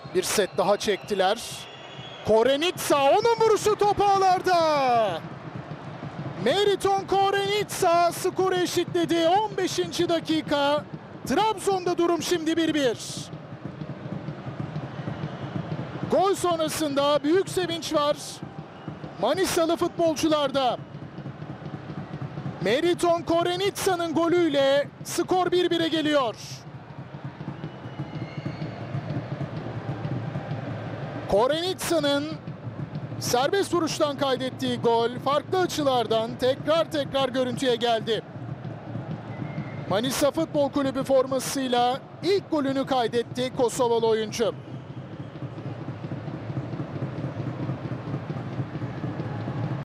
Bir set daha çektiler. Korenitsa, onun vuruşu top ağlarda. Meriton Korenitsa skoru eşitledi. 15. dakika. Trabzon'da durum şimdi 1-1. Gol sonrasında büyük sevinç var Manisalı futbolcularda. Meriton Korenitsa'nın golüyle skor 1-1'e geliyor. Korenitsa'nın serbest vuruştan kaydettiği gol farklı açılardan tekrar görüntüye geldi. Manisa Futbol Kulübü formasıyla ilk golünü kaydetti Kosovalı oyuncu.